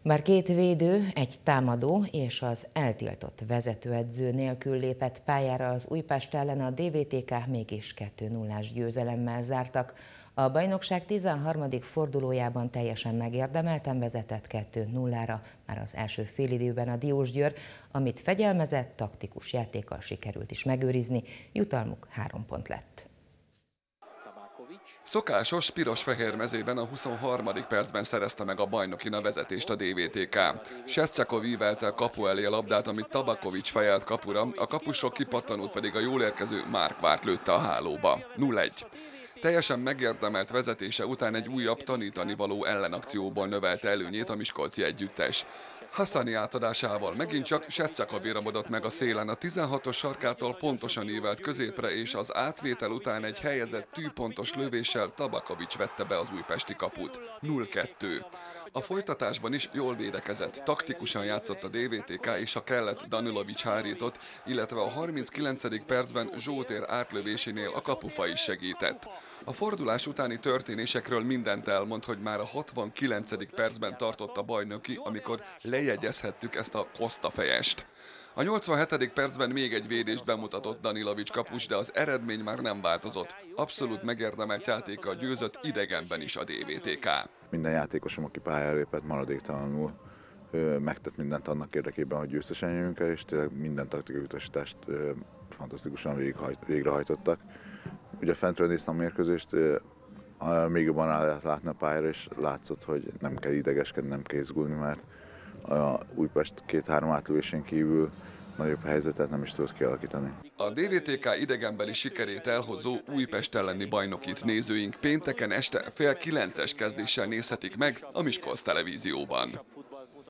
Bár két védő, egy támadó és az eltiltott vezetőedző nélkül lépett pályára az Újpest ellen, a DVTK mégis 2-0-ás győzelemmel zártak. A bajnokság 13. fordulójában teljesen megérdemelten vezetett 2-0-ra már az első félidőben a Diósgyőr, amit fegyelmezett, taktikus játékkal sikerült is megőrizni, jutalmuk 3 pont lett. Szokásos piros-fehér mezében a 23. percben szerezte meg a bajnokin a vezetést a DVTK. Seszcsakov ívelte a kapu elé a labdát, amit Tabakovics fejelt kapura, a kapusok kipattanót pedig a jól érkező Márkvárt lőtte a hálóba. 0-1. Teljesen megérdemelt vezetése után egy újabb tanítanivaló ellenakcióból növelte előnyét a miskolci együttes. Hassani átadásával megint csak Seszcsakov iramodott meg a szélen, a 16-os sarkától pontosan ívelt középre, és az átvétel után egy helyezett tűpontos lövéssel Tabakovics vette be az újpesti kaput. 0-2. A folytatásban is jól védekezett, taktikusan játszott a DVTK, és a kellett Danilovics hárított, illetve a 39. percben Zsótér átlövésénél a kapufa is segített. A fordulás utáni történésekről mindent elmond, hogy már a 69. percben tartott a bajnoki, amikor lejegyezhettük ezt a Costa fejest. A 87. percben még egy védést bemutatott Danilovics kapus, de az eredmény már nem változott. Abszolút megérdemelt játékkal győzött idegenben is a DVTK. Minden játékosom, aki pályára lépett, maradéktalanul megtett mindent annak érdekében, hogy győztesen jöjjünk el, és tényleg minden taktikai utasítást fantasztikusan végrehajtottak. Ugye fentről néztem a mérkőzést, még jobban rá lehet látni a pályára, és látszott, hogy nem kell idegeskedni, nem kell izgulni, mert a Újpest 2-3 átlövésén kívül nagyobb helyzetet nem is tudott kialakítani. A DVTK idegenbeli sikerét elhozó Újpest elleni bajnokit nézőink pénteken este fél 9-es kezdéssel nézhetik meg a Miskolc televízióban.